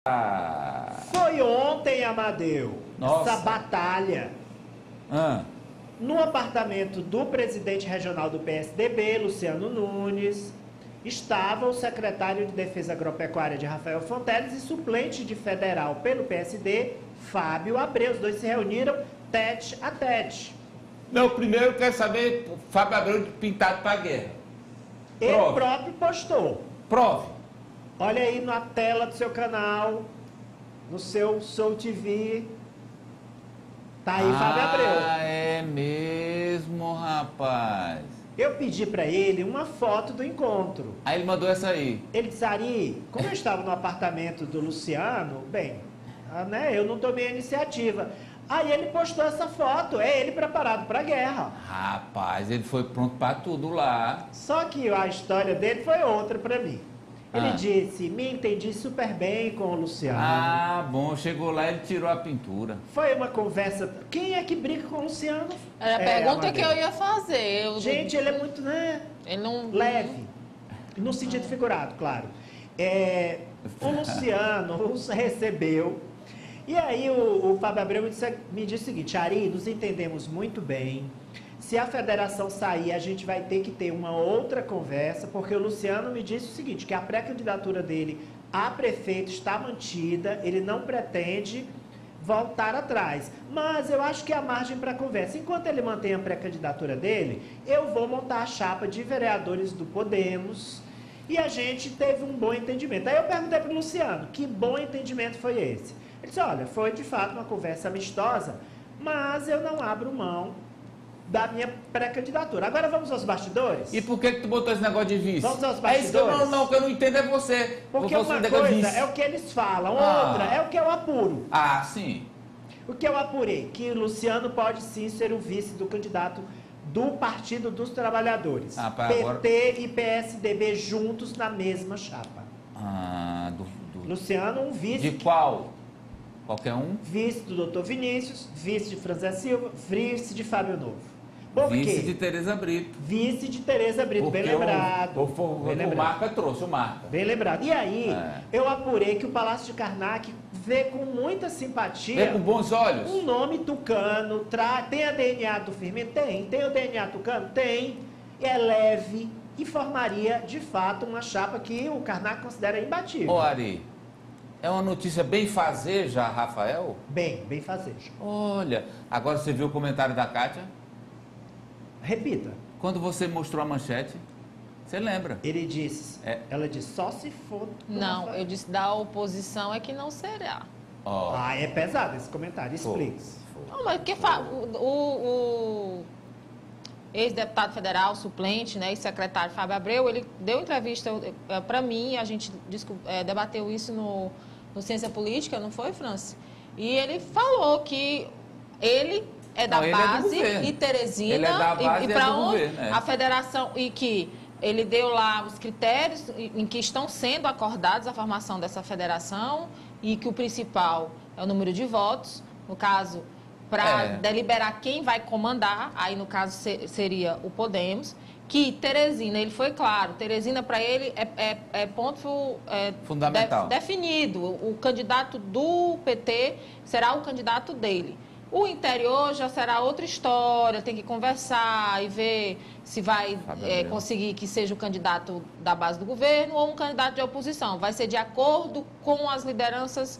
Foi ontem, Amadeu, Nossa. essa batalha no apartamento do presidente regional do PSDB, Luciano Nunes. Estava o secretário de Defesa Agropecuária de Rafael Fonteles e suplente de federal pelo PSD, Fábio Abreu. Os dois se reuniram tete a tete. Não, primeiro eu quero saber, Fábio Abreu pintado para a guerra. Ele Prove. próprio postou. Prove. Olha aí na tela do seu canal, no seu Soul TV. Tá aí Fábio Abreu. Ah, é mesmo, rapaz. Eu pedi para ele uma foto do encontro. Aí ele mandou essa aí. Ele disse, Ari, como eu estava no apartamento do Luciano, bem, né, eu não tomei a iniciativa. Aí ele postou essa foto, é ele preparado para a guerra. Rapaz, ele foi pronto para tudo lá. Só que a história dele foi outra para mim. Ele disse, me entendi super bem com o Luciano. Ah, bom, chegou lá e ele tirou a pintura. Foi uma conversa... Quem é que briga com o Luciano? Era a pergunta que eu ia fazer. Gente, ele é muito, né? Ele não... Leve. No sentido figurado, claro. O Luciano os recebeu. E aí o Fábio Abreu me disse o seguinte, Ari, nos entendemos muito bem. Se a federação sair, a gente vai ter que ter uma outra conversa, porque o Luciano me disse o seguinte, que a pré-candidatura dele a prefeito está mantida, ele não pretende voltar atrás. Mas eu acho que há margem para conversa. Enquanto ele mantém a pré-candidatura dele, eu vou montar a chapa de vereadores do Podemos e a gente teve um bom entendimento. Aí eu perguntei para o Luciano, que bom entendimento foi esse? Ele disse, olha, foi de fato uma conversa amistosa, mas eu não abro mão da minha pré-candidatura. Agora vamos aos bastidores? E por que tu botou esse negócio de vice? Vamos aos É isso que bastidores? que eu não entendo é você. Porque Você uma negócio de coisa vice. é o que eles falam, outra é o que eu apuro. Ah, sim. O que eu apurei? Que o Luciano pode sim ser o vice do candidato do Partido dos Trabalhadores. PT agora... e PSDB juntos na mesma chapa. Luciano, um vice... De qual? Qualquer um? Vice do doutor Vinícius, vice de Franzé Silva, vice de Fábio Novo. Por vice quê? de Tereza Brito. Vice de Tereza Brito, porque bem lembrado. O Marca trouxe o Marca. Bem lembrado. E aí, eu apurei que o Palácio de Karnak vê com muita simpatia... Vê com bons olhos? Um nome tucano, tem a DNA do Firmino? Tem o DNA tucano? Tem. É leve e formaria, de fato, uma chapa que o Karnak considera imbatível. Ô, Ari, é uma notícia bem fazeja, Rafael? Bem fazeja. Olha, agora você viu o comentário da Kátia? Repita. Quando você mostrou a manchete, você lembra? Ele disse, ela disse, só se for... Não, eu disse, da oposição é que não será. É pesado esse comentário, explica. Não, mas que o ex-deputado federal, suplente, né, e secretário Fábio Abreu, ele deu entrevista para mim, a gente debateu isso no Ciência Política, não foi, Franci? E ele falou que ele é da base e Teresina, ele é da base e para onde governo, a federação, e que ele deu lá os critérios em que estão sendo acordados a formação dessa federação e que o principal é o número de votos, no caso, para deliberar quem vai comandar, aí no caso seria o Podemos, que Teresina, ele foi claro, Teresina para ele é ponto fundamental. Definido, o candidato do PT será o candidato dele. O interior já será outra história, tem que conversar e ver se vai conseguir que seja o candidato da base do governo ou um candidato de oposição. Vai ser de acordo com as lideranças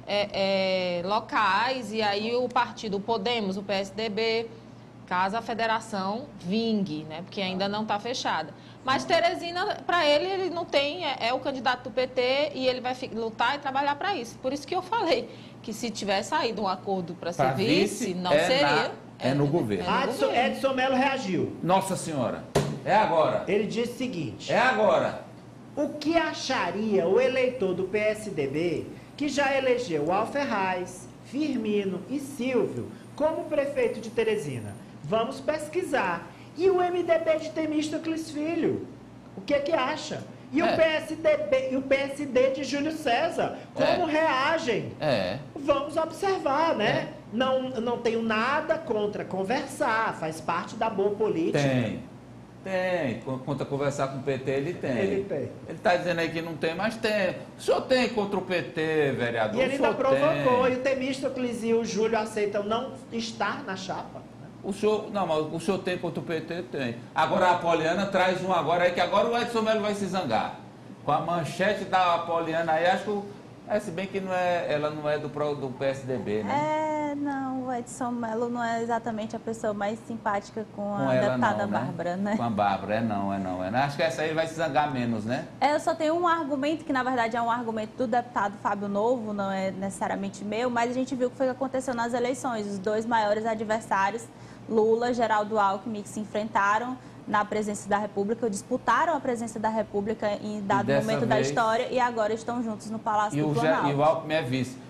locais e aí o partido, o Podemos, o PSDB, caso a federação vingue, né? Porque ainda não está fechada. Mas Teresina, para ele não tem, é o candidato do PT e ele vai lutar e trabalhar para isso. Por isso que eu falei que se tiver saído um acordo para ser vice, não seria... no governo. Edson Mello reagiu. Nossa Senhora, é agora. Ele disse o seguinte... É agora. O que acharia o eleitor do PSDB que já elegeu Alferraz, Firmino e Silvio como prefeito de Teresina? Vamos pesquisar. E o MDB de Temístocles Filho? O que é que acha? E o PSD de Júlio César? Como reagem? Vamos observar, né? Não tenho nada contra conversar, faz parte da boa política. Tem. Quanto a conversar com o PT, ele tem. Ele tem. Ele está dizendo aí que não tem, mas tem. O senhor tem contra o PT, vereador? E ele ainda provocou. Tem. E o Temístocles e o Júlio aceitam não estar na chapa. O senhor, não, mas o senhor tem contra o PT? Tem. Agora a Apoliana traz um agora aí, que agora o Edson Melo vai se zangar. Com a manchete da Apoliana aí, acho que, se bem que ela não é do PSDB, né? Não, o Edson Melo não é exatamente a pessoa mais simpática com a ela deputada não, né? Bárbara, né? Com a Bárbara, não. Acho que essa aí vai se zangar menos, né? Eu só tenho um argumento, que na verdade é um argumento do deputado Fábio Novo, não é necessariamente meu, mas a gente viu o que foi que aconteceu nas eleições. Os dois maiores adversários, Lula e Geraldo Alckmin, que se enfrentaram na presidência da República, disputaram a presidência da República em dado momento da história e agora estão juntos no Palácio do Planalto. E o Alckmin é vice.